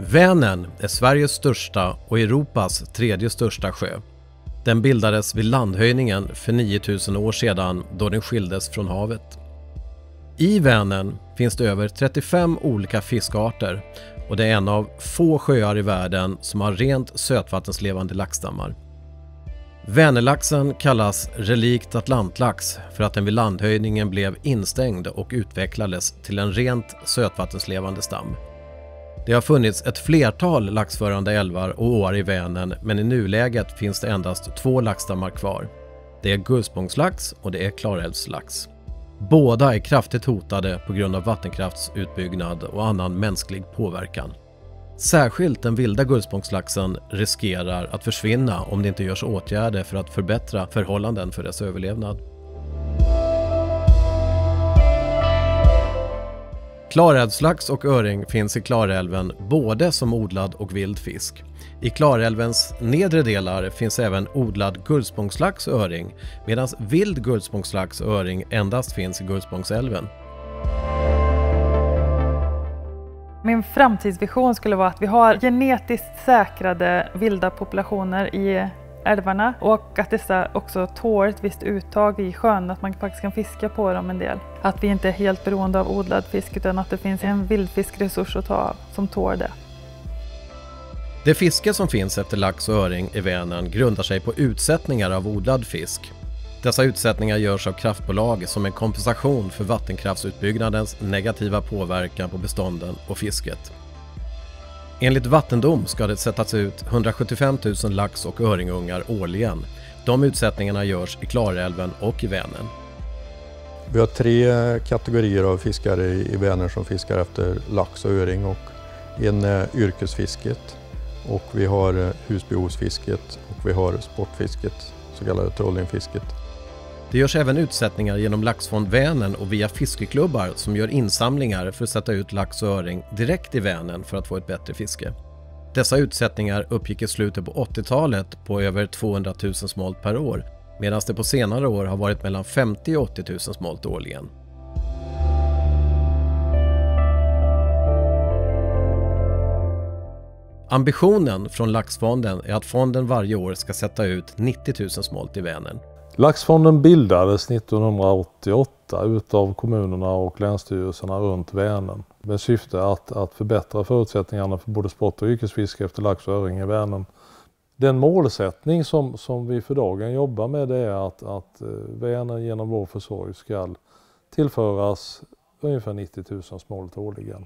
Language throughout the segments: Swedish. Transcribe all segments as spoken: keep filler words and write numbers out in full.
Vänern är Sveriges största och Europas tredje största sjö. Den bildades vid landhöjningen för nio tusen år sedan då den skildes från havet. I Vänern finns det över trettiofem olika fiskarter och det är en av få sjöar i världen som har rent sötvattenslevande laxstammar. Vänerlaxen kallas relikt atlantlax för att den vid landhöjningen blev instängd och utvecklades till en rent sötvattenslevande stam. Det har funnits ett flertal laxförande älvar och åar i Vänern, men i nuläget finns det endast två laxstammar kvar. Det är Gullspångslax och det är Klarälvslax. Båda är kraftigt hotade på grund av vattenkraftsutbyggnad och annan mänsklig påverkan. Särskilt den vilda gullspångslaxen riskerar att försvinna om det inte görs åtgärder för att förbättra förhållanden för dess överlevnad. Klarälvslax och öring finns i Klarälven både som odlad och vild fisk. I Klarälvens nedre delar finns även odlad gullspångslax och öring, medan vild gullspångslax och öring endast finns i Gullspångsälven. Min framtidsvision skulle vara att vi har genetiskt säkrade vilda populationer i älvarna och att dessa också tål ett visst uttag i sjön, att man faktiskt kan fiska på dem en del. Att vi inte är helt beroende av odlad fisk utan att det finns en vildfiskresurs att ta av som tål det. Det fiske som finns efter lax och öring i Vänern grundar sig på utsättningar av odlad fisk. Dessa utsättningar görs av kraftbolag som en kompensation för vattenkraftsutbyggnadens negativa påverkan på bestånden och fisket. Enligt vattendom ska det sättas ut hundrasjuttiofem tusen lax- och öringungar årligen. De utsättningarna görs i Klarälven och i Vänern. Vi har tre kategorier av fiskare i Vänern som fiskar efter lax och öring, och en är yrkesfisket, och vi har husbehovsfisket och vi har sportfisket, så kallade trollingfisket. Det görs även utsättningar genom Laxfond Vänern och via fiskeklubbar som gör insamlingar för att sätta ut lax och öring direkt i Vänern för att få ett bättre fiske. Dessa utsättningar uppgick i slutet på åttiotalet på över tvåhundratusen smolt per år, medan det på senare år har varit mellan femtio och åttio tusen smolt årligen. Ambitionen från Laxfonden är att fonden varje år ska sätta ut nittio tusen smolt i Vänern. Laxfonden bildades nittonhundraåttioåtta utav kommunerna och länsstyrelserna runt Vänern med syfte att, att förbättra förutsättningarna för både sport- och yrkesfiske efter lax och öring i Vänern. Den målsättning som, som vi för dagen jobbar med är att, att Vänern genom vår försorg ska tillföras ungefär nittio tusen smolt årligen.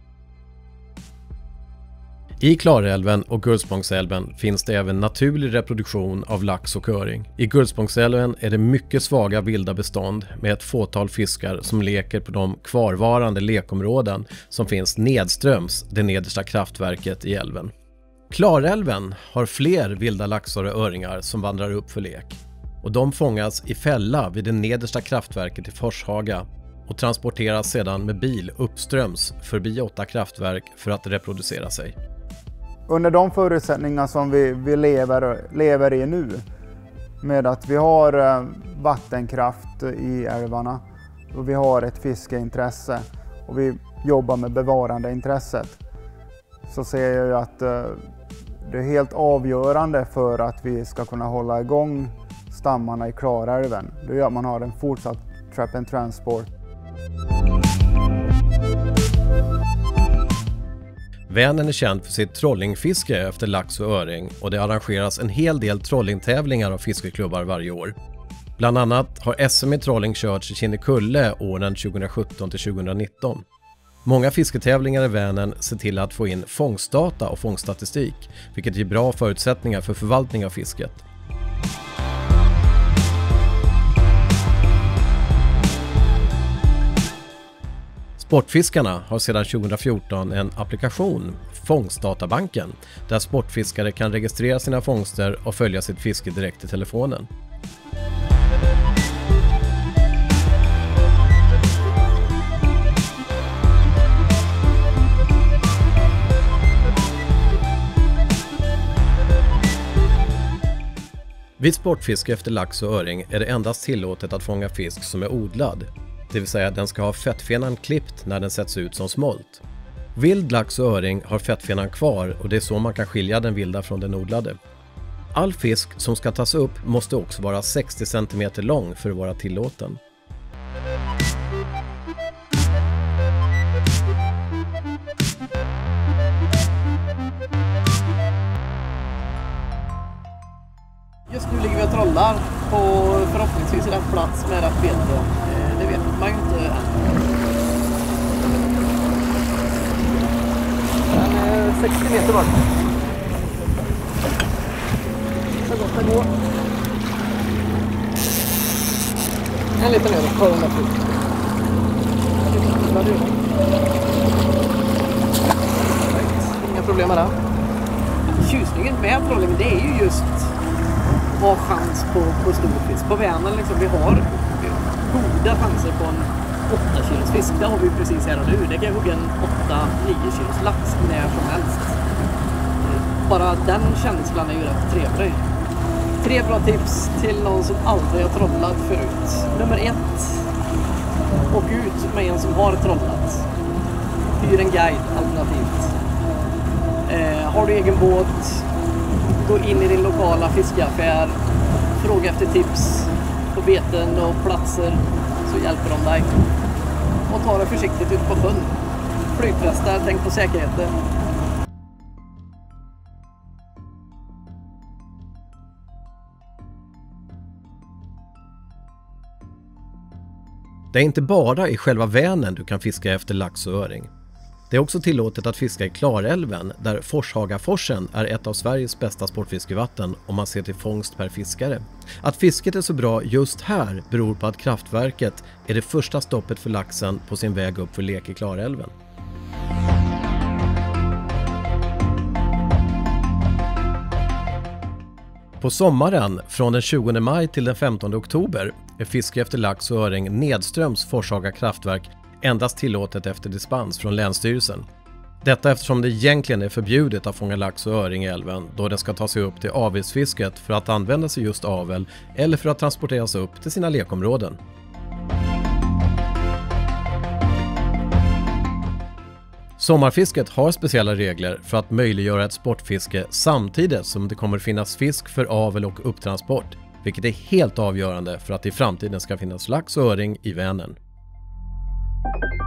I Klarälven och Gullspångsälven finns det även naturlig reproduktion av lax och öring. I Gullspångsälven är det mycket svaga vilda bestånd med ett fåtal fiskar som leker på de kvarvarande lekområden som finns nedströms det nedersta kraftverket i älven. Klarälven har fler vilda laxar och öringar som vandrar upp för lek, och de fångas i fälla vid det nedersta kraftverket i Forshaga och transporteras sedan med bil uppströms förbi åtta kraftverk för att reproducera sig. Under de förutsättningar som vi, vi lever, lever i nu, med att vi har eh, vattenkraft i älvarna och vi har ett fiskeintresse och vi jobbar med bevarandeintresset, så ser jag ju att eh, det är helt avgörande för att vi ska kunna hålla igång stammarna i Klarälven. Det gör att man har en fortsatt trap and transport. Vänern är känd för sitt trollingfiske efter lax och öring, och det arrangeras en hel del trollingtävlingar av fiskeklubbar varje år. Bland annat har S M i trolling körts i Kinnekulle åren tjugosjutton till tjugonitton. Många fisketävlingar i Vänern ser till att få in fångstdata och fångststatistik, vilket ger bra förutsättningar för förvaltning av fisket. Sportfiskarna har sedan tjugofjorton en applikation, Fångstdatabanken, där sportfiskare kan registrera sina fångster och följa sitt fiske direkt i telefonen. Vid sportfiske efter lax och öring är det endast tillåtet att fånga fisk som är odlad, det vill säga att den ska ha fettfenan klippt när den sätts ut som smolt. Vild lax och öring har fettfenan kvar och det är så man kan skilja den vilda från den odlade. All fisk som ska tas upp måste också vara sextio centimeter lång för att vara tillåten. Just nu ligger vi och trollar på förhoppningsvis rätt plats med rätt bete. Det vet man ju inte än. Den är sextio meter bort. Så gott det går. En liten öl på hundra fot. Inga problem med det. Tjusningen med trolling, det är ju just ha chans på, på storfisk. På Vänern liksom, vi har goda chanser på en åtta kilos fisk. Det har vi precis här och nu. Det kan hugga en åtta nio kilos lax när som helst. Bara den känslan är ju rätt trevlig. Tre bra tips till någon som aldrig har trollat förut. Nummer ett. Åk ut med en som har trollat. Hyr en guide alternativt. Eh, har du egen båt, gå in i din lokala fiskaffär, fråga efter tips på beten och platser, så hjälper de dig. Och ta det försiktigt ut på sjön. Flytvästar, tänk på säkerheten. Det är inte bara i själva Vänern du kan fiska efter lax och öring. Det är också tillåtet att fiska i Klarälven där Forshagaforsen är ett av Sveriges bästa sportfiskevatten om man ser till fångst per fiskare. Att fisket är så bra just här beror på att kraftverket är det första stoppet för laxen på sin väg upp för lek i Klarälven. På sommaren från den tjugonde maj till den femtonde oktober är fiske efter lax och öring nedströms Forshaga kraftverk endast tillåtet efter dispens från Länsstyrelsen. Detta eftersom det egentligen är förbjudet att fånga lax och öring i älven då den ska ta sig upp till avelsfisket för att användas i just avel eller för att transporteras upp till sina lekområden. Sommarfisket har speciella regler för att möjliggöra ett sportfiske samtidigt som det kommer finnas fisk för avel och upptransport, vilket är helt avgörande för att i framtiden ska finnas lax och öring i Vänern.